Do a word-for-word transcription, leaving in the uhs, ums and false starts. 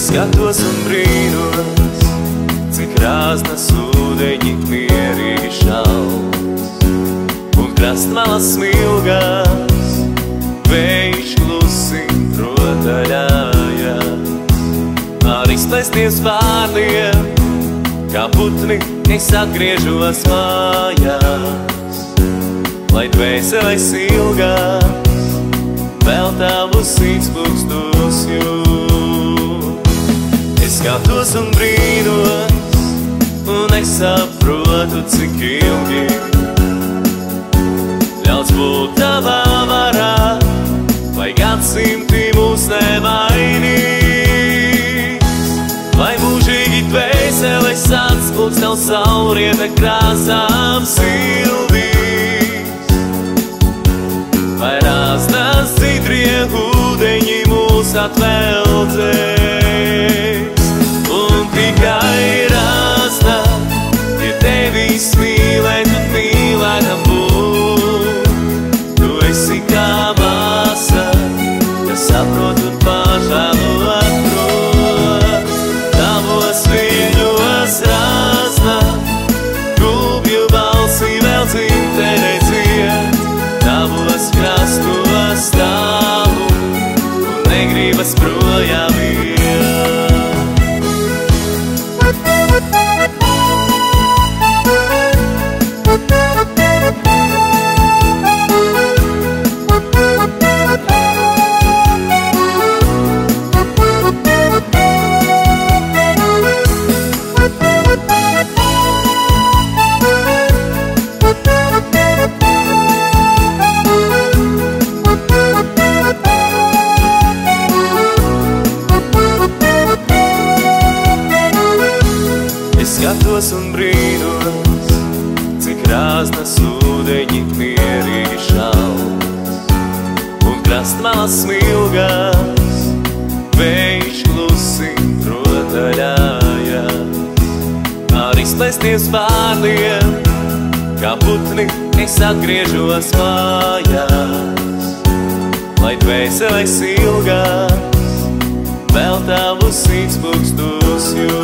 skatos un brīnos, cik krāsnas ūdeņi mierīgi šals, un krastmalas smilgās vējš klusi rotaļājās. Ar izplēstiem spārniem, kā putni, es atgriežos mājās, lai dvēseles ilgās vēl tavus sīkspūkstus jūt. Es skatos un brīnos, un es saprotu, cik ilgi ļauts būt tavā varā, vai gadsimti mūs nemainīs, vai mūžīgi dvēseles atspūgs nav saulrieta krāsām sildīs, vai rāsnas dzidrie ūdeņi mūs atveldzēs. Un tikai rāsna, ja tevis mīlēt un mīlētam būt, tu esi kā māsa, kas saprot un pažēlo atrod. Tavos viļņos rāsna, gulbju balsi vēl dzimtenē dzied, tavos krastos stāvu un negribas projām iet. Skatos un brīnos, cik krāsnas ūdeņi mierīgi šals, un krastmalas smilgās vējš klusi rotaļājās. Ar izplēstiem spārniem, kā putni, es atgriežos mājās, lai dvēseles ilgās vēl tavus sīkspūkstus jūt.